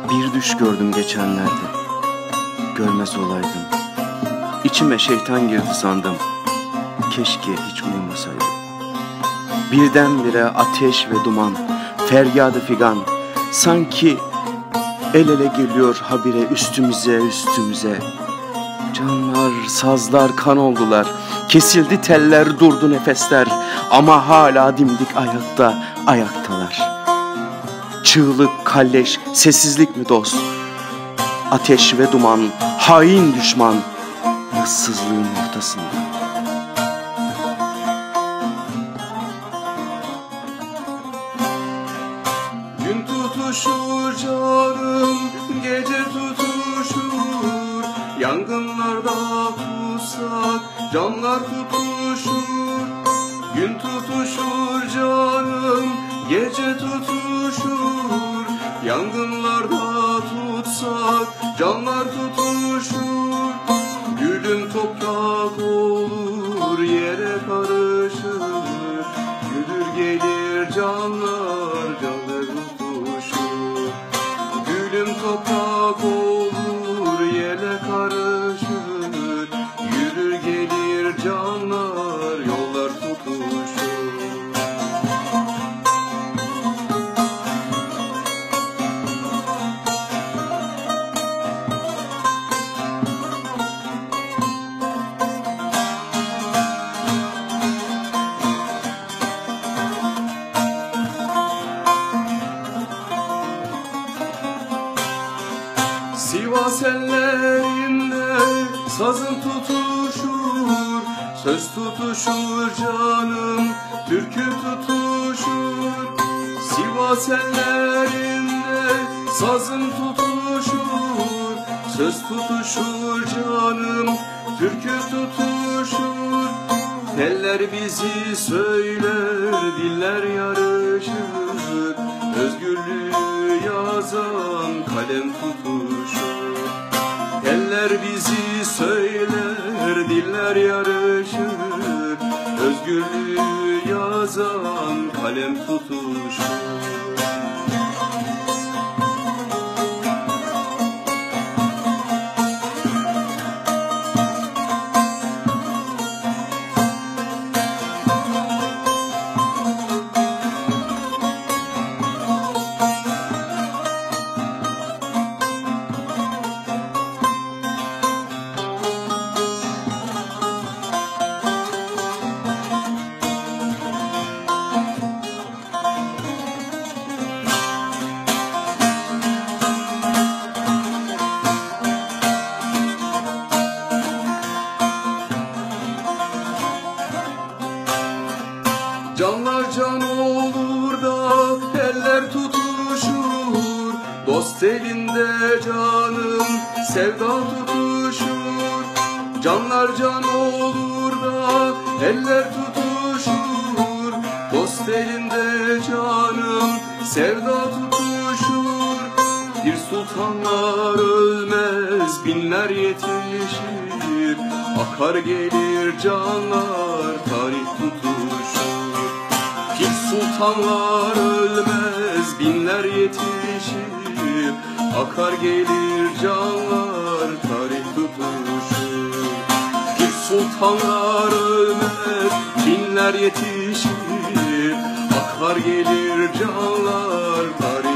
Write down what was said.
Bir düş gördüm geçenlerde, görmez olaydım. İçime şeytan girdi sandım, keşke hiç uyumasaydım. Birdenbire ateş ve duman, feryadı figan, sanki el ele geliyor habire üstümüze üstümüze. Canlar, sazlar kan oldular, kesildi teller, durdu nefesler, ama hala dimdik ayaktalar. Çığlık, kalleş, sessizlik mi dost? Ateş ve duman, hain düşman, ıssızlığın ortasında. Gün tutuşur canım, gece tutuşur, yangınlarda tutsak canlar tutuşur. Gün tutuşur canım, gece tutuşur, yangınlarda tutsak canlar tutuşur. Gülüm toprak olur, yere karışır, gülür gelir canlar tutuşur. Gülüm toprak olur, yere karışır, yürür gelir canlar, yollar tutuşur. Sivas ellerinde sazın tutuşur, söz tutuşur canım, türkü tutuşur. Sivas ellerinde sazın tutuşur, söz tutuşur canım, türkü tutuşur. Teller bizi söyler, diller yarışır, özgürlüğü yazan kalem tutuşur. Teller bizi söyler, diller yarışır, özgürlüğü yazan kalem tutuşur. Canlar can olur da eller tutuşur, dost elinde canım sevda tutuşur. Canlar can olur da eller tutuşur, dost elinde canım sevda tutuşur. Bir sultanlar ölmez, binler yetişir, akar gelir canlar, tarih tutuşur. Pir sultanlar ölmez, binler yetişir, akar gelir canlar, tarih tutuşur. Pir sultanlar ölmez, binler yetişir, akar gelir canlar, tarih